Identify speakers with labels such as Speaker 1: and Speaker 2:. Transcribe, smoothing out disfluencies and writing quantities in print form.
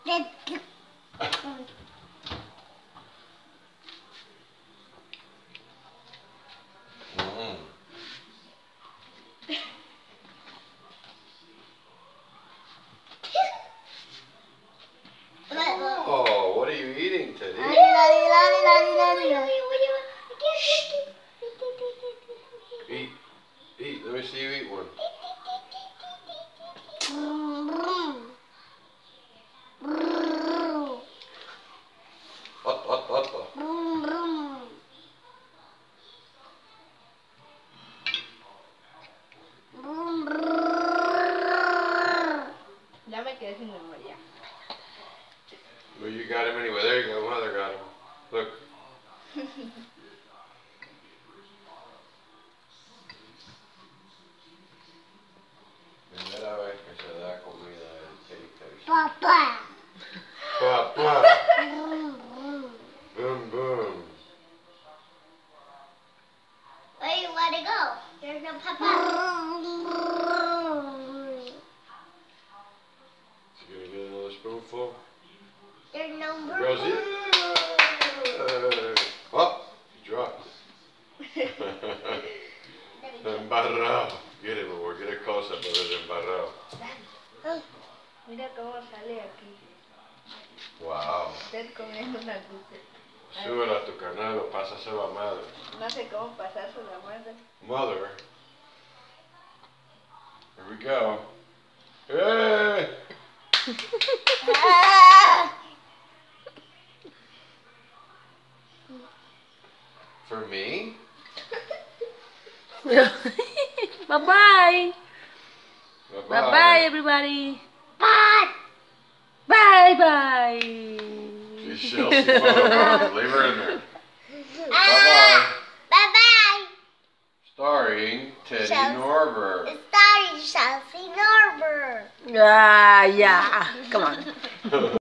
Speaker 1: Oh, what are you eating, Teddy? Eat. Eat. Let me see you eat one.
Speaker 2: Ya me quedé sin memoria.
Speaker 1: Well, you got him anyway. There you go. Mother got him. Look. Primera vez que se da comida en PlayStation.
Speaker 3: Papá.
Speaker 1: Papá. Boom, boom.
Speaker 3: Where you want to go? There's no Papa.
Speaker 1: You gonna get another spoonful?
Speaker 3: There's no
Speaker 1: Here goes it. Oh, you dropped it. Embarrado. Get it, boy. Get a close up of it, embarrado.
Speaker 2: Mira cómo sale aquí.
Speaker 1: Wow.
Speaker 2: Usted comiendo una dulce.
Speaker 1: Súbelo a tu canal o pásaselo a madre.
Speaker 2: No sé cómo pasárselo a madre.
Speaker 1: Mother. Here we go. Hey! For me?
Speaker 4: Bye-bye.
Speaker 1: Bye-bye.
Speaker 4: Bye-bye, everybody.
Speaker 3: Bye.
Speaker 4: Bye-bye.
Speaker 1: She's Chelsea photo. Leave her in there. Bye-bye.
Speaker 3: Bye-bye.
Speaker 1: Starring Teddy
Speaker 3: Chelsea.
Speaker 1: Norberg.
Speaker 3: Starring Chelsea Norberg.
Speaker 4: Yeah. Come on.